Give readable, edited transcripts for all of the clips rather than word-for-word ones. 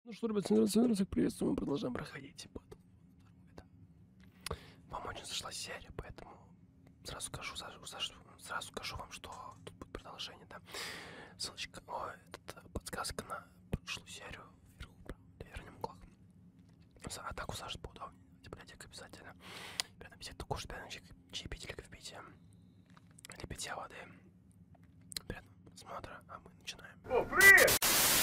Ну что, ребят, всех приветствую, мы продолжаем проходить. Вам очень зашла серия, поэтому сразу скажу вам, что тут будет продолжение, да. Ссылочка, подсказка на прошлую серию вверху, в верхнем углах. А так усаживать поудобнее. Библиотека обязательно. Рядом беседу кушать, чаепить или кофепитие. Или питья воды. Приятного просмотра, а мы начинаем. О, привет!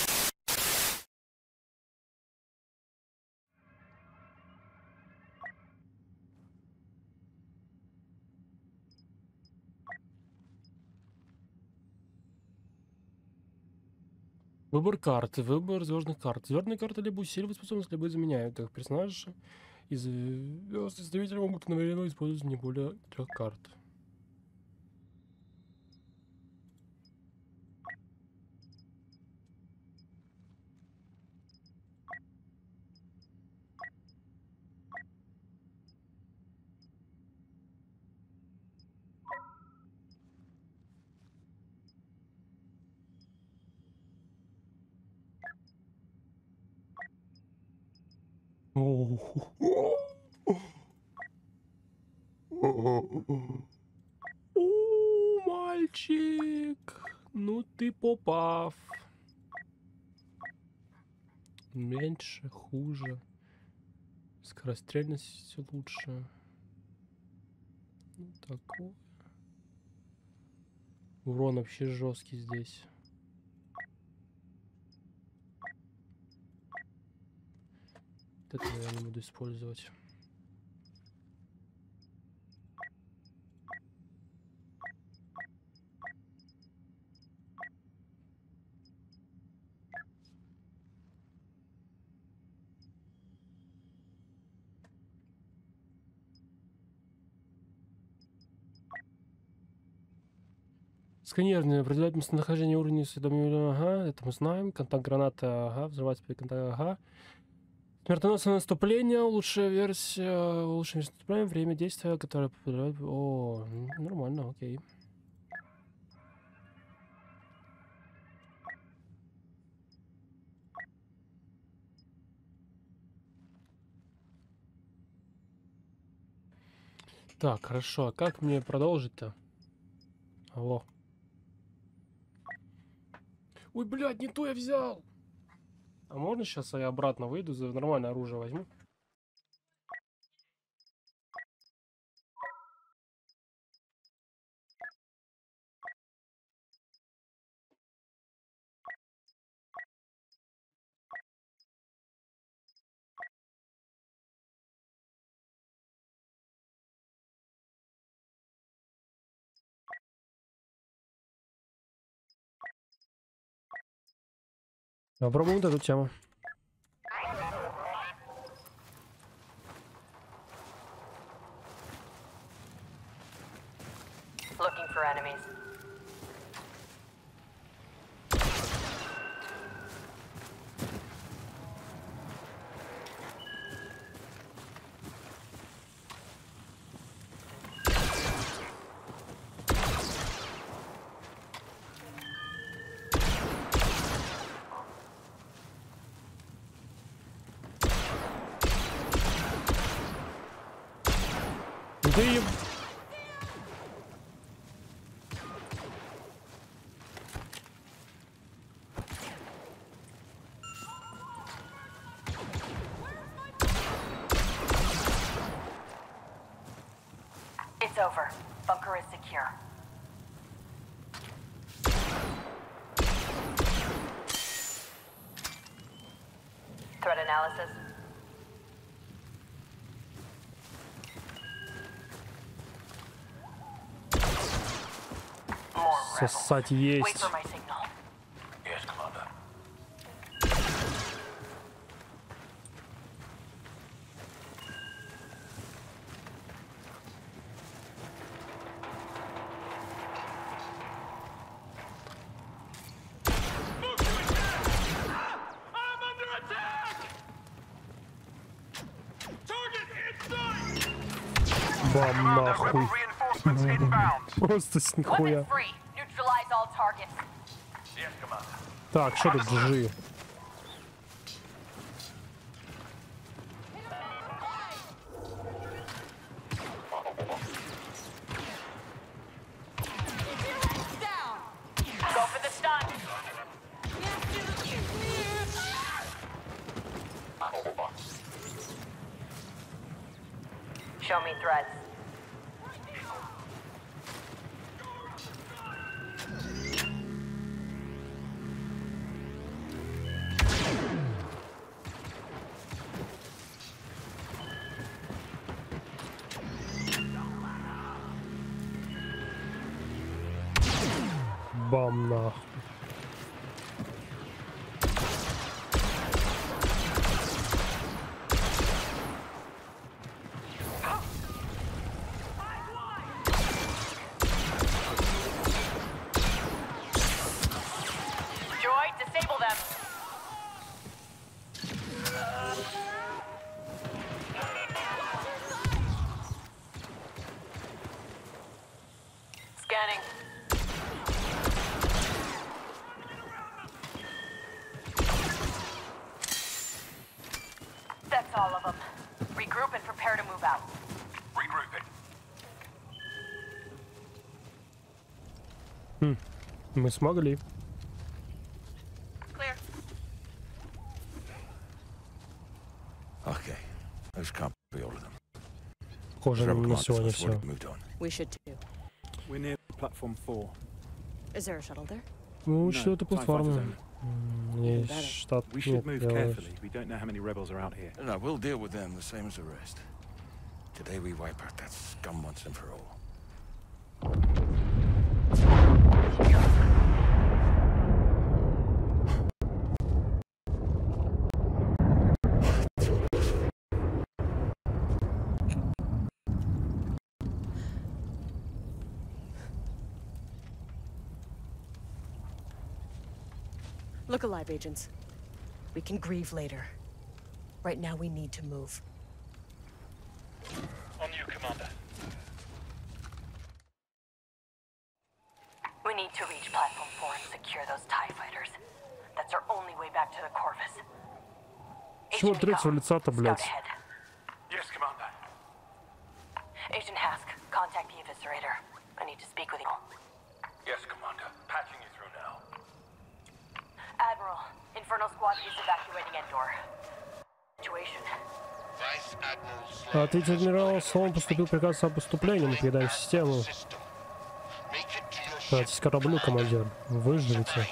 Выбор карты, выбор звездных карт. Звездные карты либо усиливают способность, либо заменяют их. Персонажи из звезд представители могут одновременно использовать не более 3 карт. О, мальчик, ну ты попав. Меньше, хуже. Скорострельность все лучше. Ну, такой. Урон вообще жесткий здесь. Это я не буду использовать. Сканирование определяет местонахождение уровня осведомления. Ага, это мы знаем. Контакт граната. Ага, взрывается при контакте. Ага. Смертоносное наступление. Лучшая версия. Лучшее наступление. Время действия, которое попадает. О, нормально, окей. Так, хорошо. А как мне продолжить-то? Алло. Ой, блядь, не то я взял. А можно сейчас я обратно выйду, за нормальное оружие возьму? Попробуем вот эту тему. Looking for enemies. Да и... It's over. Bunker is secure. Threat analysis. Сосать Wait есть. for my signal. Yes, Commander. I'm under attack! Target inside! Бам, нахуй. Reinforcements inbound. Просто с нихуя. Weapon free. Neutralize all targets. Yes, Commander. Так, что тут G? stun. Show me threats. Бам нахуй. Joy, disable them. Scanning. That's all of them. Regroup and prepare to move out. Regrouping. Мы смогли. Clear. Okay. Those can't be all of them. Похоже, Rebel на commanders сегодня must have все. already moved on. We should too. We're near platform 4. Is there a shuttle there? Ну, No, что это TIE платформа? fighters only. Есть штат. We should Нет, move я- carefully. We don't know how many rebels are out here. No, we'll deal with them the same as the rest. Today we wipe out that scum once and for all. Look alive, agents. We can grieve later. Right now, we need to move. On you, Commander. We need to reach Platform 4 and secure those TIE fighters. That's our only way back to the Corvus. Чего Agent третьего Miko, лица-то, scout блядь? ahead. Yes, Commander. Agent Hask, contact the Eviscerator. I need to speak with you. Yes, Commander. Patching you through now. Admiral, Inferno Squad is evacuating Endor. Situation. Ответить адмирал, словом поступил приказ о поступлении. Мы покидаем систему. Отправьтесь к кораблю, командир. Выживите.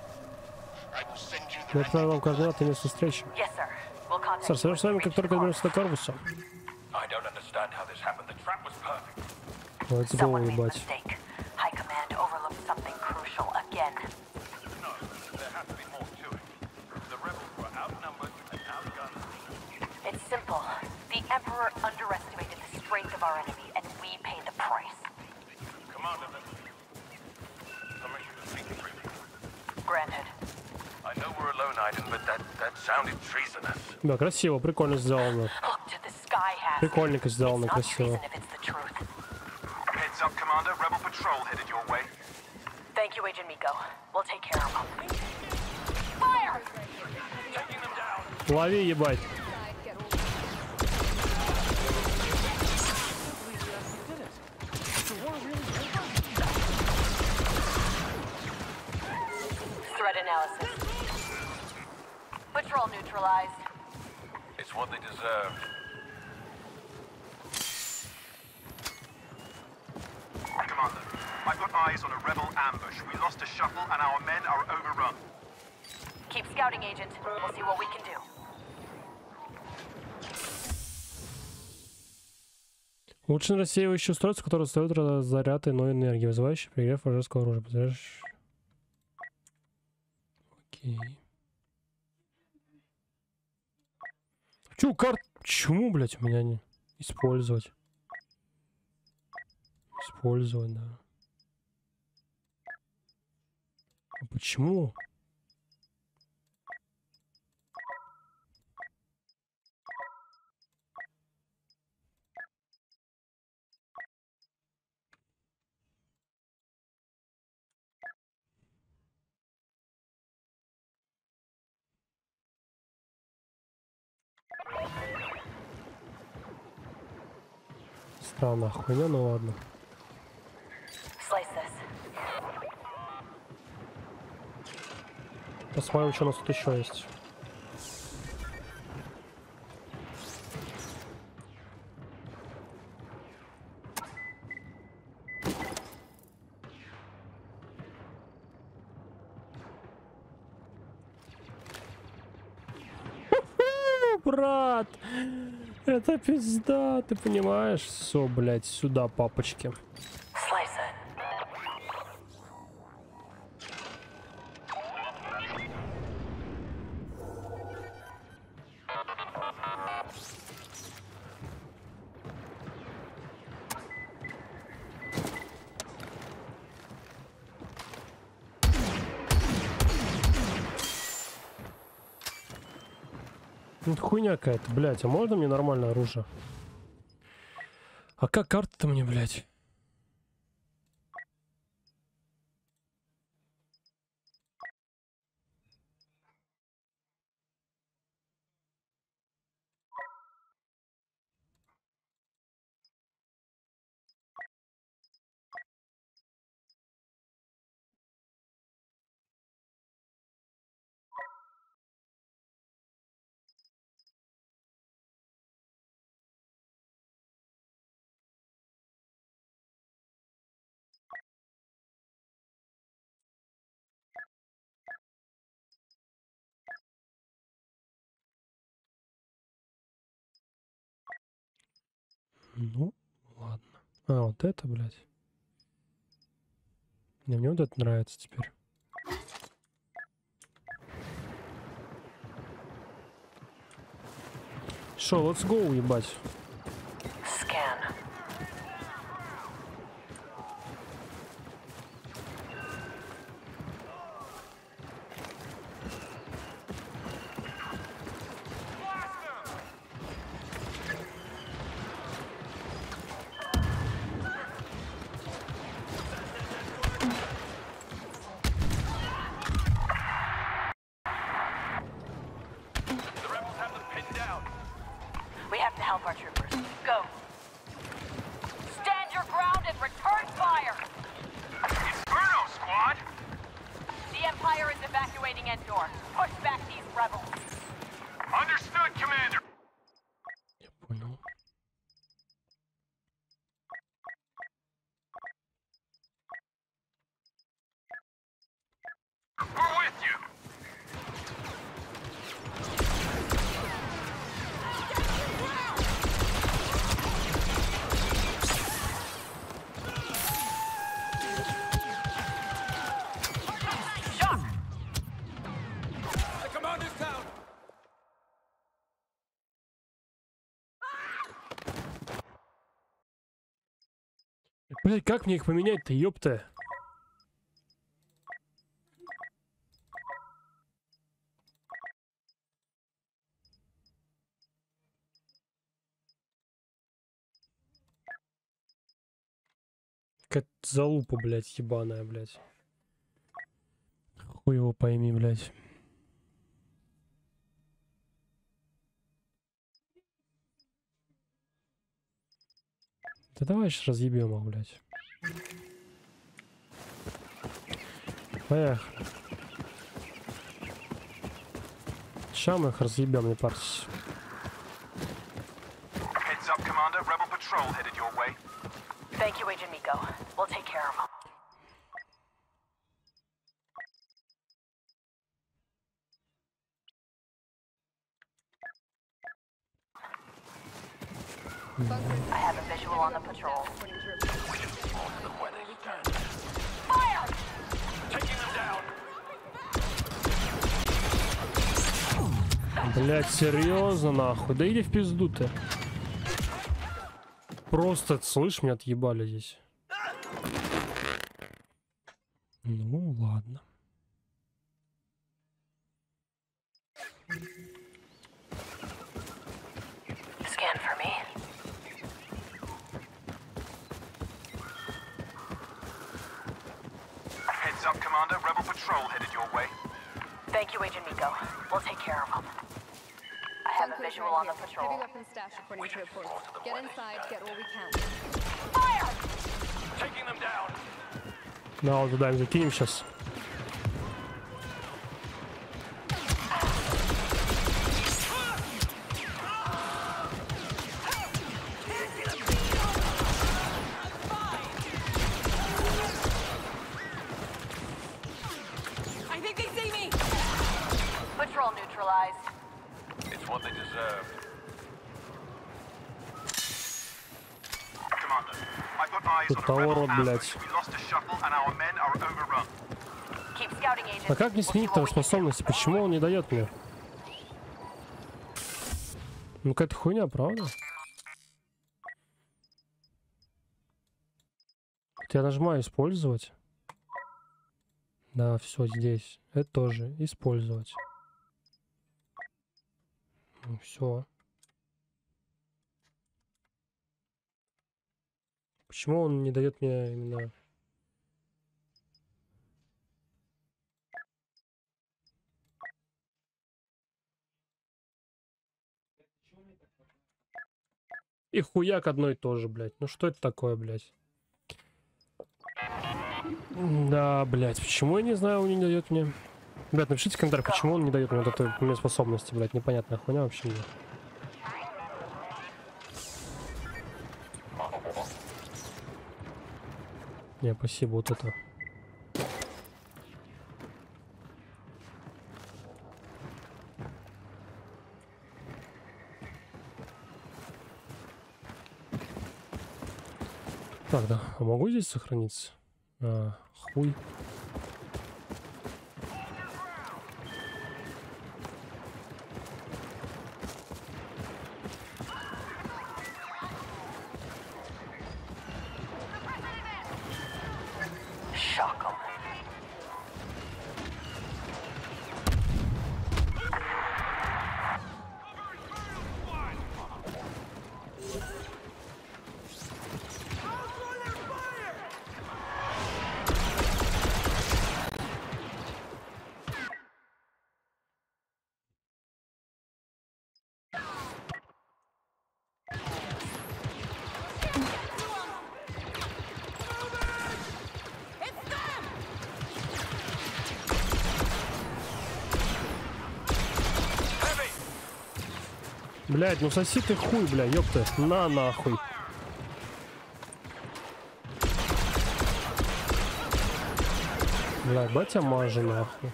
Я отправил вам координаты места встречи. Yes, sir. We'll contact Сэр, you свяжусь с when вами, we как reach только the доберемся до Corvus. корпуса. I don't understand how this happened. The trap was perfect. Давайте Someone голову made a ебать. mistake. High Command overlooked something crucial again. No, there has to be more to it. The rebels were outnumbered and outgunned. It's simple. The Emperor underestimated the strength of our enemy, and we pay the price. Commander, permission to speak freely. Granted. I know we're alone, Aiden, but that sounded treasonous. Да, красиво, прикольно сделано. Look to the sky, Hask. Прикольненько It's сделано, not красиво. treason if it's the truth. Heads up, Commander. Rebel patrol headed your way. Thank you, Agent Miko. We'll take care of them. Fire! Taking them down. Лови, ебать. Threat analysis. Patrol neutralized. It's what they deserve. Commander, I've got eyes on a rebel ambush. We lost a shuttle and our men are overrun. Keep scouting, Agent. We'll see what we can do. Улучшен рассеивающее устройство, которое создает заряд иной энергии, вызывающий перегрев вражеского оружия. Подожди. Окей. Чё, Чему, блядь, у меня не... Использовать. Использовать, да. А почему? Странная хуйня, ну ладно. Slice this. Посмотрим, что у нас тут еще есть. Брат, это пизда, ты понимаешь? Все, блядь, сюда, папочки. Slice it. Ну, это хуйня какая-то, блядь. А можно мне нормальное оружие? А как карта-то мне, блядь? Ну, ладно. А, вот это, блядь. Мне вот это нравится теперь. Шо, let's go, ебать. Scan. The rebels have them pinned down. We have to help our troopers. Go. Stand your ground and return fire. Inferno, squad! The Empire is evacuating Endor. Push back these rebels. Understood, Commander. Я понял. We're with you. Shock! The commander's down. Блядь, как мне их поменять-то, ёпта? Какая-то залупа, блядь, ебаная, блядь. Хуй его пойми, блядь. Да давай сейчас разъебем их, блядь. Поехали. Ща мы их разъебем, не парьтесь. Heads up, Commander. Rebel patrol headed your way. Thank you, Agent Miko. We'll take care of them. I have a visual on the patrol. Fire! Taking them down. Блядь, серьезно, нахуй? Да иди в пизду ты. Просто, слышь, меня отъебали здесь. Ну, ладно. Scan for me. Heads up, Commander. Rebel patrol headed your way. Thank you, Agent Miko. We'll take care of them. I have a visual on the patrol. Heavy weapons stash according to reports. Get inside, get all we can. Fire! Taking them down. Да, вот туда им закинем сейчас. Hostile neutralized. It's what they deserved. Commander, I've got eyes Тут on a rebel товар, ambush. блядь. We lost a shuttle and our men are overrun. Keep scouting, agent. А как не We'll see сменить what we can do. способности? Почему он не дает мне? Ну какая-то хуйня, правда? Вот я нажимаю использовать. Да, все здесь. Это тоже использовать. Ну все. Почему он не дает мне именно... И хуяк одно и то же, блядь. Ну что это такое, блядь? Да, блядь, почему я не знаю, он не дает мне... Ребят, напишите в комментариях, почему он не дает мне вот этой мне способности, блядь. Непонятная хуйня вообще мне. Не, спасибо, вот это. Так, да. А могу здесь сохраниться? А, хуй. Shock 'em. Блядь, ну соси ты хуй, бля, ёпта. На нахуй. Бля, батя мажи нахуй.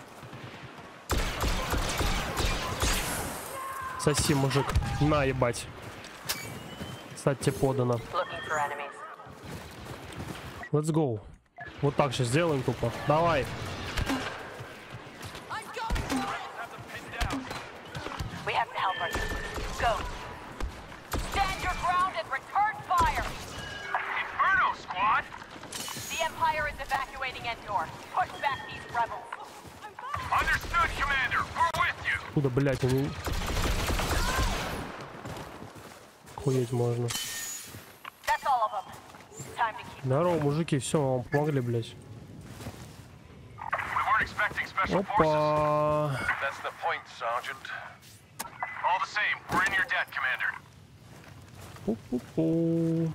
Соси, мужик. На, ебать. Кстати, подано. Looking for enemies. Let's go. Вот так сейчас сделаем тупо. Давай. We have to help our troops. Go. Stand your ground and return fire. Inferno, squad! The Empire is evacuating Endor. Push back these rebels. Understood, Commander. We're with you. Куда, блядь, они... Хуеть можно. That's all of them. Time to keep. Здорово, мужики, все, вам помогли, блядь. We weren't expecting special forces. Опа. That's the point, Sergeant. All the same, we're in your debt, Commander. Пу-пу-пу.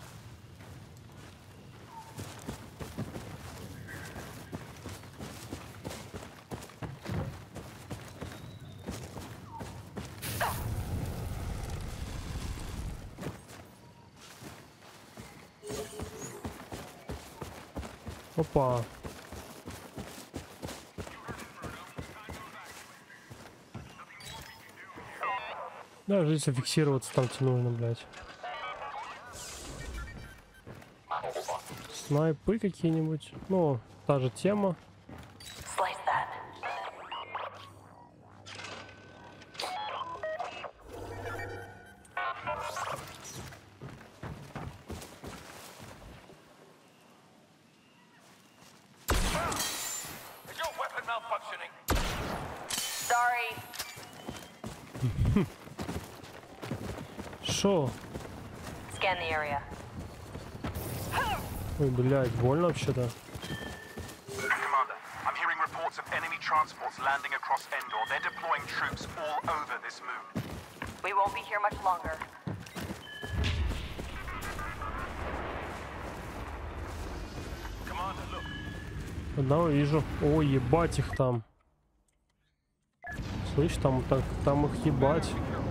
Опа. Даже если фиксироваться там тебе нужно, блядь. Снайпы какие-нибудь. Ну, та же тема. Slice that. Is your weapon malfunctioning? Sorry. Шо? Scan the area. Ой, блядь, больно вообще-то. Commander, I'm hearing reports of enemy transports landing across Endor. They're deploying troops all over this moon. We won't be here much longer. Commander, look. Одного вижу. Ой, ебать их там. Слышь, там их ебать.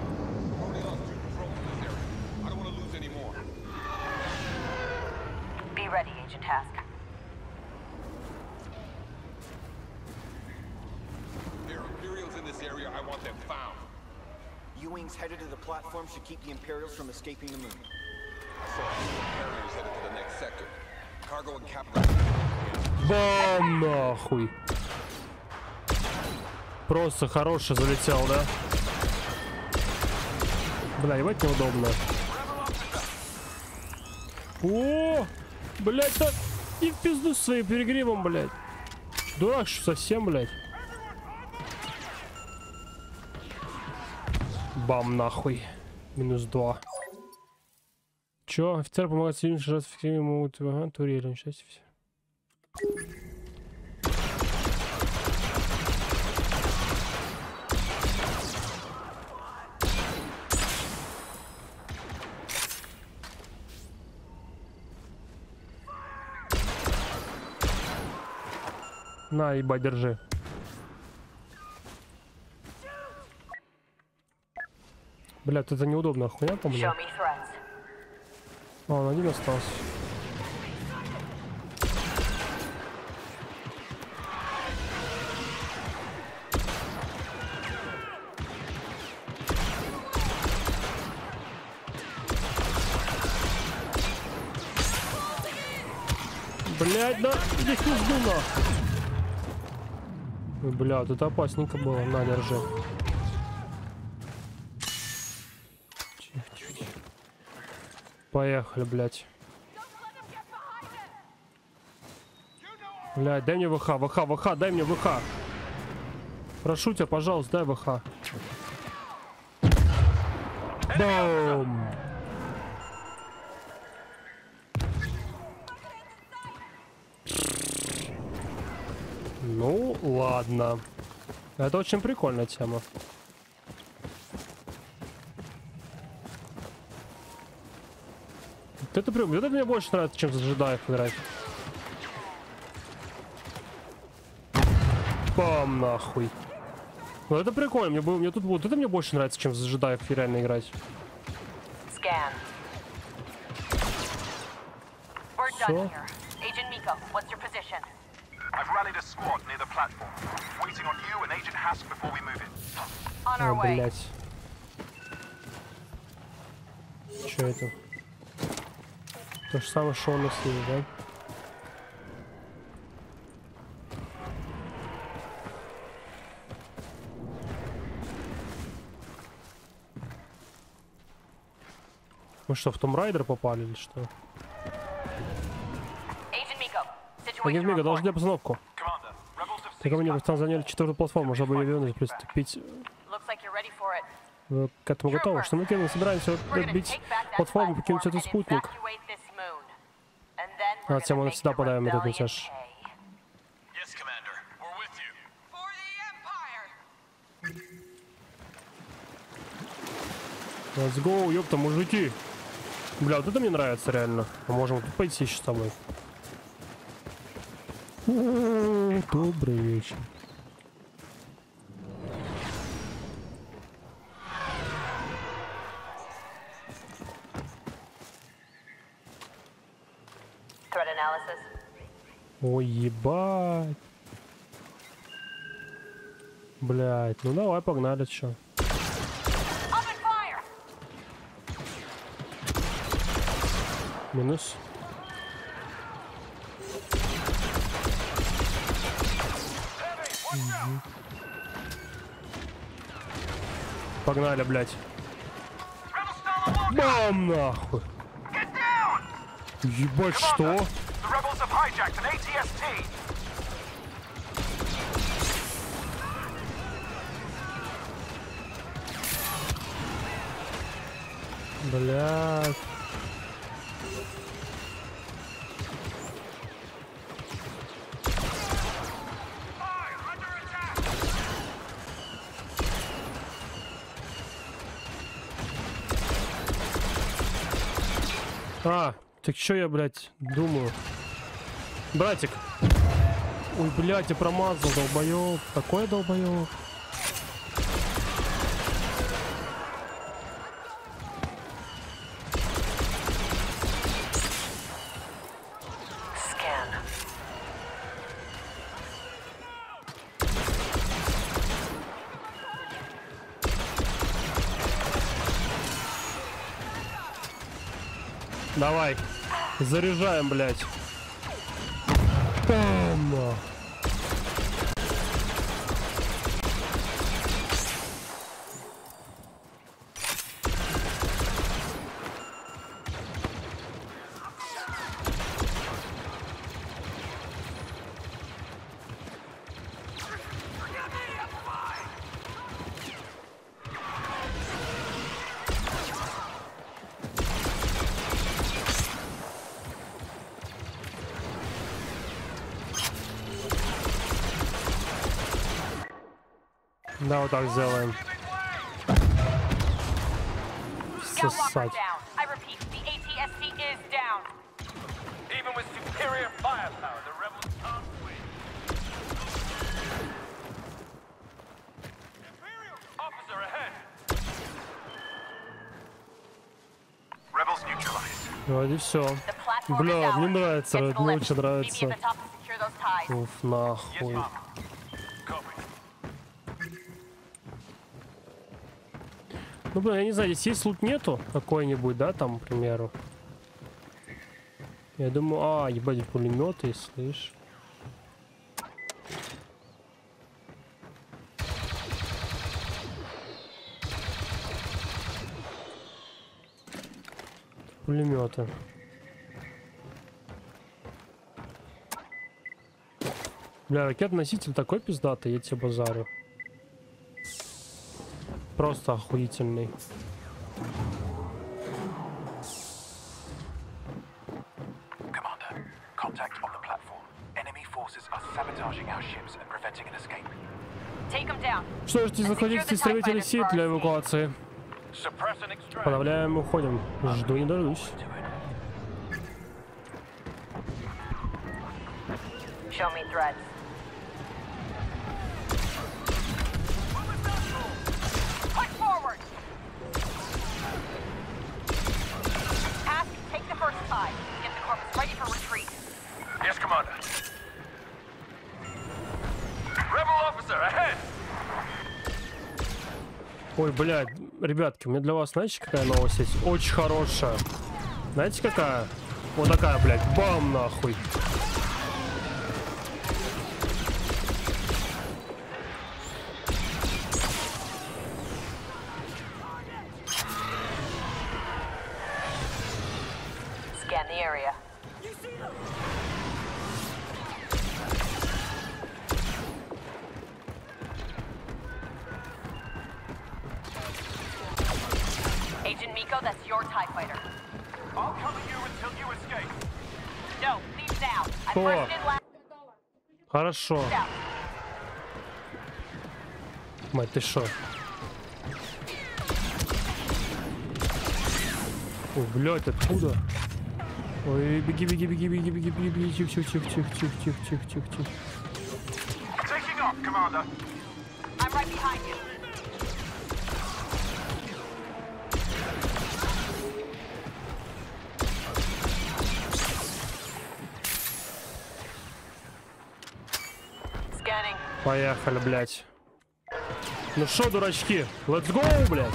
Be ready, Agent Task. Their Imperials in this area, I want them found. U-Wings headed to the platform should keep the Imperials from escaping the moon. So carriers headed to the next sector. Cargo and capital. Бам, нахуй. Просто хороший залетел, да? Бля, ебать неудобно. О, блядь, да и в пизду со своим перегревом, блядь. Дурак, что совсем, блядь. Бам, нахуй. -2. Чё? Офицер помогает сильно сражаться в фильме, могут... Ага, турели, ничего себе. На, ебать, держи. Бля, это неудобная хуйня, по-моему. Show me threats. А, он один остался. Блядь, да, иди в пизду нахуй. Ой, бля, вот это опасненько было. На, держи. Тихо. Поехали, блядь. Блядь, дай мне ВХ, дай мне ВХ. Прошу тебя, пожалуйста, дай ВХ. Бум! Ну, ладно. Это очень прикольная тема. Это мне больше нравится, чем за джедаев играть. Бам, нахуй. Ну это прикольно, мне тут вот это мне больше нравится, чем за джедаев реально играть. Scan. We're done here. Agent Miko, what's your position? I've rallied a squad near the platform, waiting on you and Agent Hask before we move in. On our way. Блять. Что это? То же самое, что у нас есть, да? Мы что, в Том Райдер попали или что? Агент Мига, доложи обстановку. Так мы там заняли 4-ю платформу, чтобы ее вернуть, приступить. Вы к этому готовы? Что мы собираемся отбить платформу, покинуть этот спутник. А затем мы навсегда подаем этот мятеж. Let's go, ёпта, мужики. Бля, вот это мне нравится реально. Мы можем тут пойти еще с тобой. Добрый вечер. Ой, ебать. Блять, ну давай, погнали, чё. Минус. Угу. Погнали, блять. Бам, нахуй. Ебать, что? Блять. А, так что я, блядь, думаю? Братик. Ой, блядь, я промазал, долбоёб. Такой долбоёб. Давай. Заряжаем, блядь. Бам! Да, вот так сделаем. Сосать. I repeat, the ATST is down. Even with superior firepower, the rebels can't win. Officer ahead. Rebels neutralized. Вроде все. The platform Бля, is мне ours. нравится, Get to the мне lift. очень Meet me нравится. at the top to secure those ties. Уф, нахуй. Copy. Ну, блин, я не знаю, здесь лут нету какой-нибудь, да, там, к примеру. Я думаю, ебать, пулеметы, слышь. Пулеметы. Бля, ракет-носитель такой пиздатый, я тебе базарю. Просто охуительный. Commander, contact on the platform. Enemy forces are sabotaging our ships and preventing an escape. Take them down. Что ж, заходите истребители сил для эвакуации. Suppress and extract. Подавляем, уходим. Жду не дождусь. Show me threats. Push forward. Task, take the first tie. Get the corpus ready for retreat. Yes, Commander. Rebel officer ahead. Ой, блядь, ребятки, у меня для вас, знаете, какая новость есть? Очень хорошая. Знаете, какая? Вот такая, блядь, бам, нахуй. Scan the area. Agent Miko, that's your TIE fighter. I'll cover you until you escape. No, leave now. I Cool. first in last Хорошо. out. Мать, ты шо? Ой, блядь, откуда? Ой, беги, беги, беги, беги, беги, беги, беги, тихо, тихо, тихо, тихо, тихо, тихо, тихо, тихо. Taking off, Commander. I'm right behind you. Scanning. Поехали, блядь. Ну шо, дурачки? Let's go, блядь.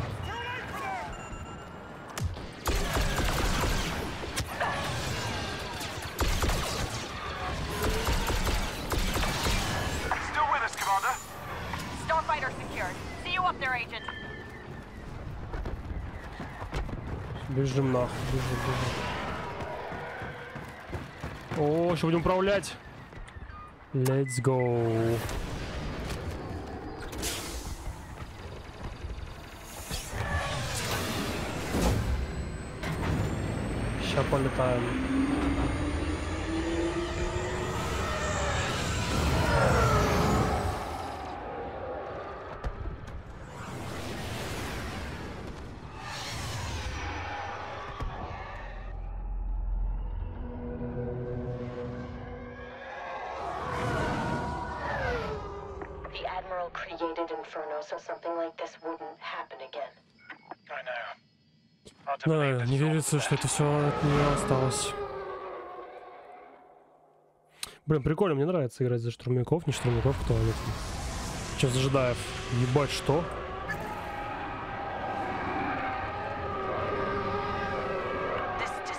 Still with us, Commander. Starfighter secured. See you up there, Agent. Бежим нахуй, бежим, бежим. О, сейчас будем управлять. Let's go. Сейчас полетаем. The Admiral created Inferno so something like this wouldn't happen again. I know. Hard to Да, believe не this верится, что это все от нее осталось. Блин, прикольно, мне нравится играть за штурмовиков, не штурмовиков, кто они там. Сейчас ожидаев. Ебать, что? This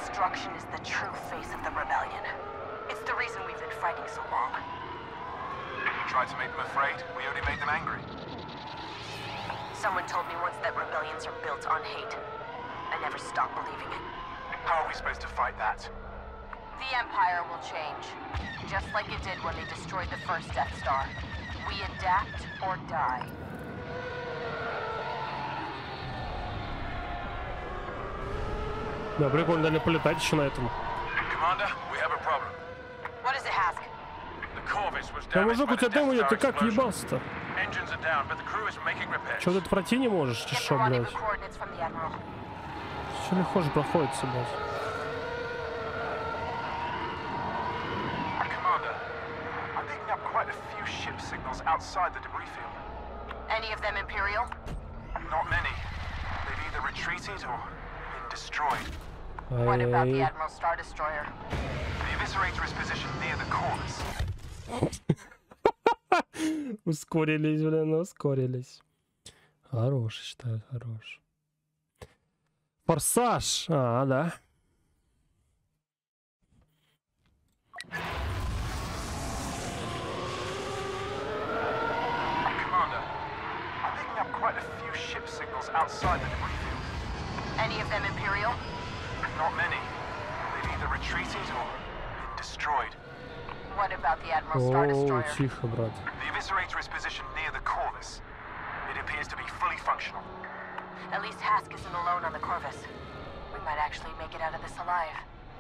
angry? Someone told me once that rebellions are built on hate. I never stopped believing it. How are we supposed to fight that? The Empire will change. Just like it did when they destroyed the first Death Star. We adapt or die. Да, прикольно, дали полетать еще на этом. Commander, we have a problem. What is it, Hask? The Corvus was Да, damaged мужик, by у тебя the дым Death идет, Star ты как explosion. ебался-то? Engines are down, but the crew is making repairs. Че, вот это пройти не можешь, Get the что, rendezvous блядь? coordinates from the Admiral. Че легко же проходится, блядь? Commander, I'm picking up quite a few ship signals outside the debris field. Any of them Imperial? Not many. They've either retreated or been destroyed. What about the Ай-яй-яй. Admiral Star Destroyer? The Eviscerator is positioned near the Corvus. Ускорились, блин, ускорились. Хорош, считаю, хорош. Форсаж! А, да. Commander, I'm picking up quite a few ship signals outside the debris field. Any of them Imperial? Not many. They've either retreated or been destroyed. What about the Admiral Star О, Destroyer? тихо, брат. The Eviscerator is positioned near the Corvus. It appears to be fully functional. At least Hask isn't alone on the Corvus. We might actually make it out of this alive.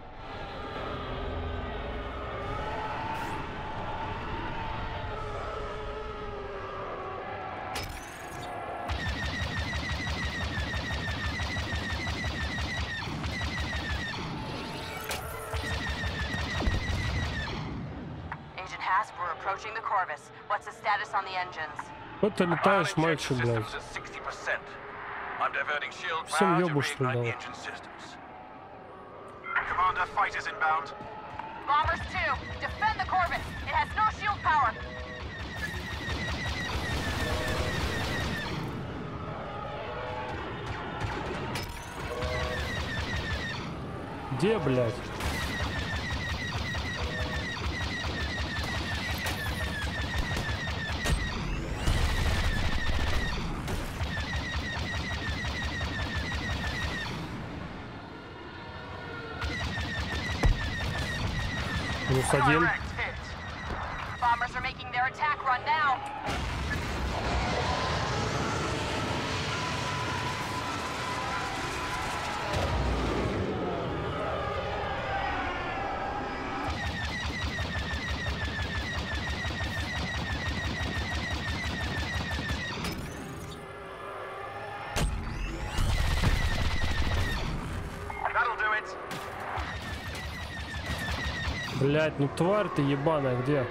Agent Hask, we're approaching the Corvus. What's the status on the engines? Вот ты летаешь, Ion мальчик, injection блядь. systems at 60%. I'm diverting shield Всем power to ёбу, что ли, reignite the дал? engine systems. Commander, fighters inbound. Bombers 2, defend the Corvus. It has no shield power. Где, блядь? Минус один. Direct hit. Bombers are making their attack run now. That'll do it. Блядь, ну тварь ты ебаная, где?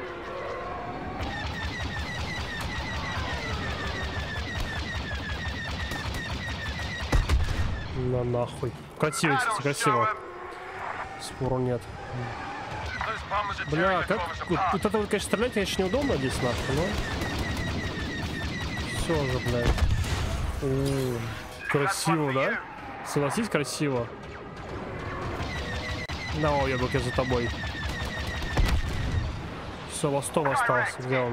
На нахуй. Красиво, кстати, красиво. Спору нет. Those bombers are Бля, tearing the как... Corvus Вот, apart. вот это вот, конечно, стрелять, конечно, неудобно здесь, нахуй, но... Все же, блядь. О, красиво, да? Согласись, красиво. Да, о, ебок, я за тобой. Все, ластом остался. Где он?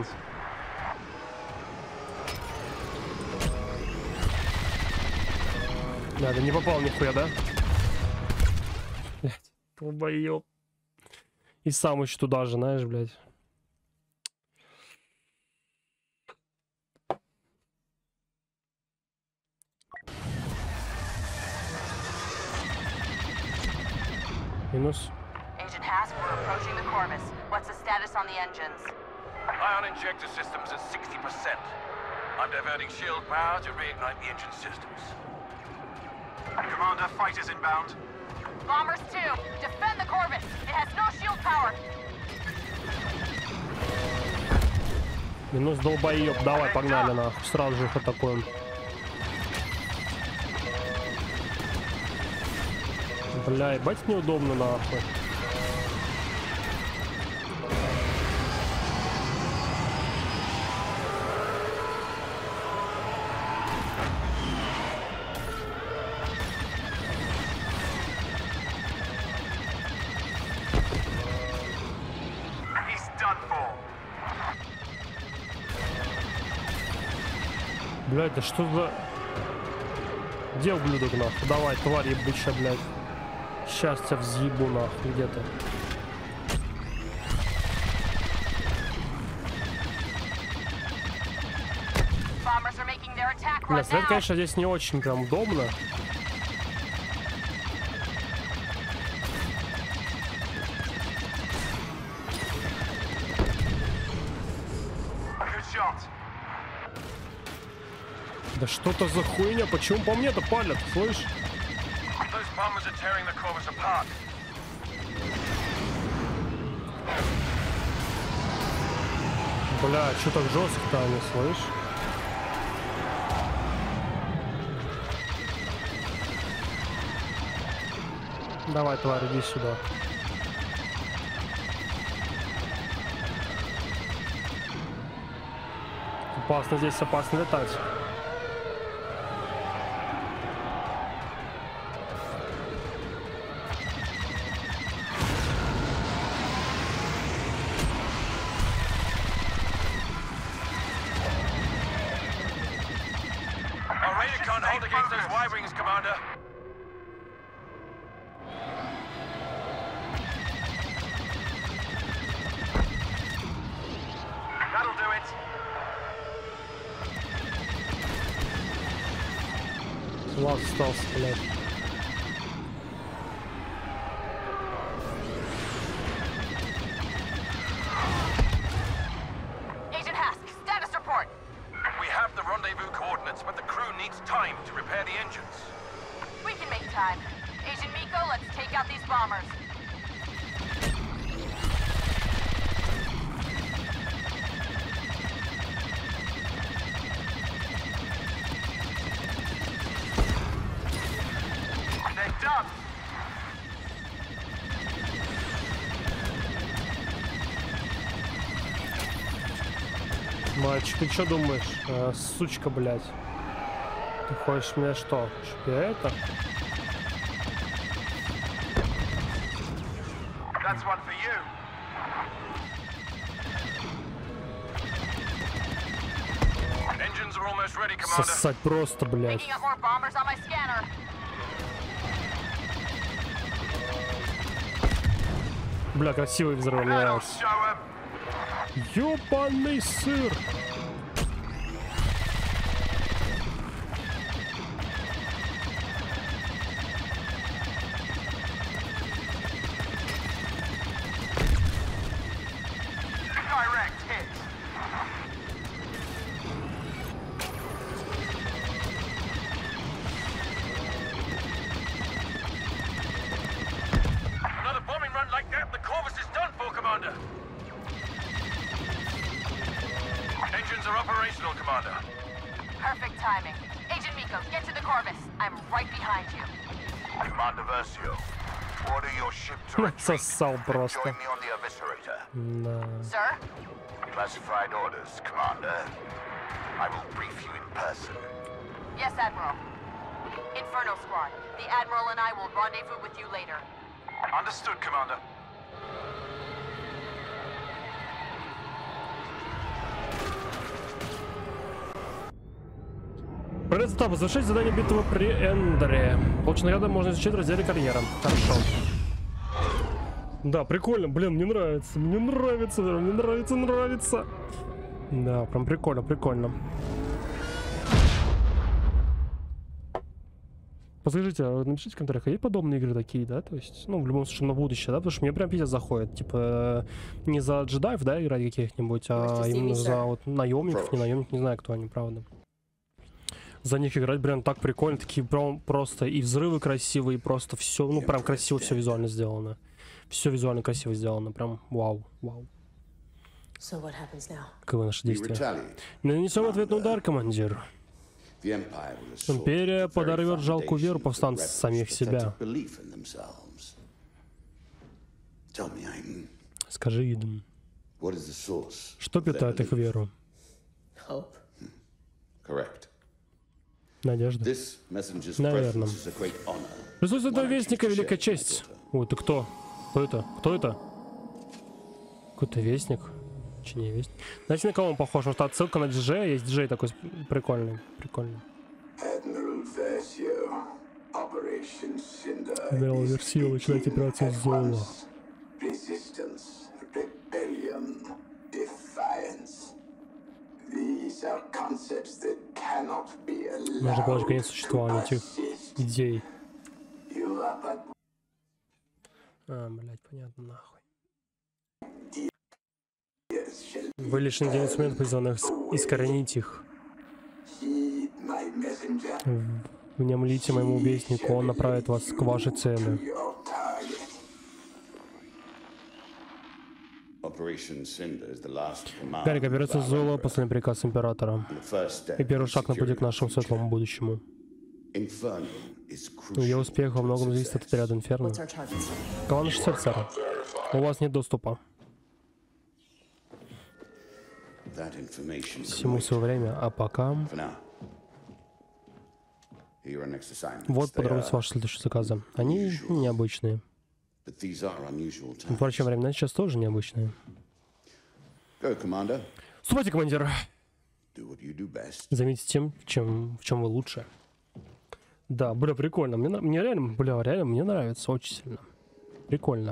Да, да не попал нихуя, да? Блядь, долбоёб. И сам еще туда же, знаешь, блядь. Минус. Agent Hask, we're approaching the Corvus. What's the status on the engines? Ion injector systems at 60%. I'm diverting shield power to reignite the engine systems. Commander, fighters inbound. Bombers 2, defend the Corvus. It has no shield power. Минус долбоёб. Давай, погнали нахуй. Сразу же их атакуем. Бля, ебать неудобно нахуй. He's done for. Блядь, да что за... Где ублюдок, нахуй? Давай, тварь ебучая, блядь. Сейчас тебя взъебу, нахуй, где ты? Бля, стрелять, конечно, здесь не очень прям удобно. Да что-то за хуйня, почему по мне-то палят, слышь? Бля, что так жестко-то они, слышь? Давай, тварь, иди сюда. Опасно здесь, опасно летать. Лаз остался, блядь. Agent Hask, status report. We have the rendezvous coordinates, but the crew needs time to repair the engines. We can make time. Agent Miko, let's take out these bombers. Мальчик, ты что думаешь? Сучка, блядь. Ты хочешь меня что? Чтоб я это? That's one for you. Engines are almost ready, Commander. Сосать просто, блядь. Picking up more bombers on my scanner. Бля, красивый взрыв, мне нравится. Ёбаный сыр! Direct hit. Another bombing run like that, the Corvus is done for, Commander. Engines are operational, Commander. Perfect timing. Agent Miko, get to the Corvus. I'm right behind you. Commander Versio, order your ship to retreat. Сосал просто. Join me on the Eviscerator. Да. Sir? Classified orders, Commander. I will brief you in person. Yes, Admiral. Inferno Squad. The Admiral and I will rendezvous with you later. Understood, Commander. Прорыв этапа. Завершить задание битвы при Эндере. Полученные награды можно изучить в разделе карьера. Хорошо. Да, прикольно. Блин, мне нравится. Мне нравится. Мне нравится, нравится. Да, прям прикольно, прикольно. Подскажите, напишите в комментариях, есть подобные игры такие, да? То есть, ну, в любом случае, на будущее, да? Потому что мне прям пиздец заходит. Типа, не за джедаев, да, играть каких-нибудь, а именно за вот наемников, не наемников, не знаю, кто они, правда. За них играть прям так прикольно, такие прям просто и взрывы красивые, и просто все, ну, прям красиво все визуально сделано. Все визуально красиво сделано, прям вау, вау. Каковы наши действия? Нанесем ответный удар, командир. Империя подорвет жалкую веру повстанцев самих себя. Скажи, Иден, что питает их веру? Надежда. Наверное. Присутствие этого вестника — великая честь. Ой, ты кто? Кто это? Кто это? Какой-то вестник. Сообщение есть. Знаете, на кого он похож? Потому что отсылка на диджея. Есть диджей такой прикольный. Прикольный. Адмирал Версио начинает операцию Зола. Нужно положить конец существованию этих идей. Блять, понятно, нахуй. Вы лишь на 9 минут призванных искоренить их. Внемлите моему вестнику, он направит вас к вашей цели. Гарик, операция Зола, последний приказ императора. И первый шаг на пути к нашему светлому будущему. Ее успех во многом зависит от отряда Инферно. Какова наша цель, сэр? У вас нет доступа. Всему свое время, а пока... Вот подробности вашего следующего заказа. Они необычные. Впрочем, времена сейчас тоже необычные. Ступайте, командир. Займитесь тем, в чем вы лучше. Да, бля, прикольно. Мне реально, мне нравится очень сильно. Прикольно.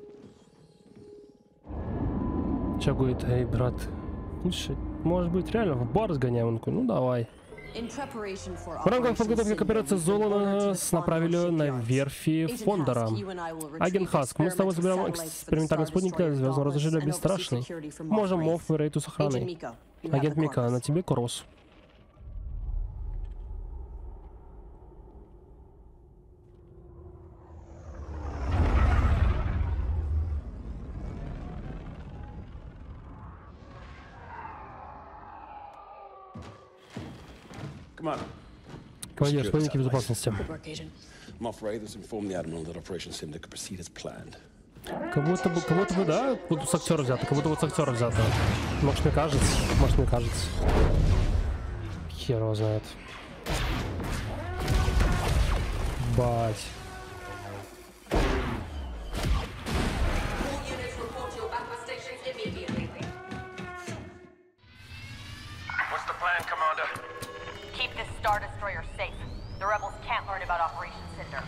Сейчас говорит, эй, брат, слушай, может быть, реально в бар сгоняем? Он такой, ну давай. В рамках подготовки к операции Зола нас направили на верфи Фондора. Агент Хаск, мы с тобой забираем экспериментальный спутник для звездного разрешения Бесстрашный. Можем Мофф и Рейту с охраной. Агент Мика, на тебе Кросс. Командир, спутники безопасности. Как будто бы, да, вот с актера взято, как будто вот с актера взято. Может, мне кажется. Хер его знает. Бать. Star Destroyer safe. The rebels can't learn about Operation Cinder.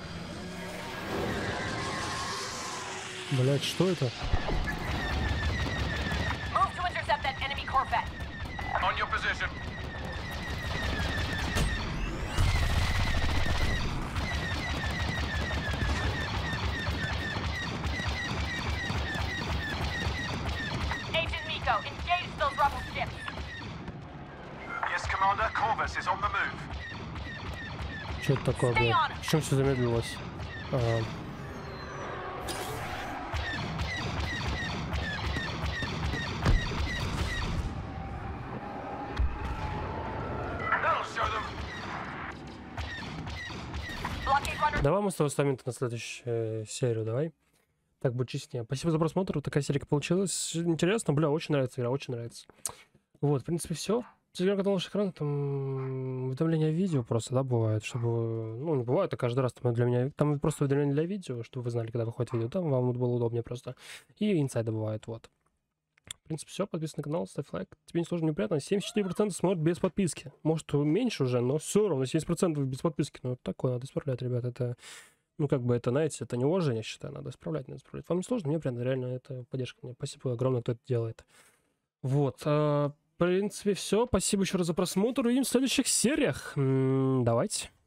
Блять, что это? Move to intercept that enemy Corvette. On your position. Agent Miko, engage those rebel ships. Yes, Commander. Corvus is on the move. Что это такое, блядь? Почему все замедлилось? Давай мы с тобой ставим на следующую серию, давай. Так будет честнее. Спасибо за просмотр. Такая серия получилась. Интересно, бля, очень нравится игра, очень нравится. Вот, в принципе, все. Телеграм-канал наш экран, там уведомления видео просто, да, бывает, чтобы, ну, не бывает, а каждый раз там для меня, там просто уведомления для видео, чтобы вы знали, когда выходит видео, там вам было удобнее просто. И инсайды бывает, вот. В принципе, все, подписывайся на канал, ставь лайк, тебе не сложно, не приятно. 74% смотрят без подписки. Может, меньше уже, но все равно 70% без подписки. Ну, такое надо исправлять, ребят, это, ну, как бы, это, знаете, это неуважение, считаю, надо исправлять, надо исправлять. Вам не сложно, мне приятно, реально, это поддержка мне. Спасибо огромное, кто это делает. Вот, в принципе, все. Спасибо еще раз за просмотр. Увидимся в следующих сериях. Давайте.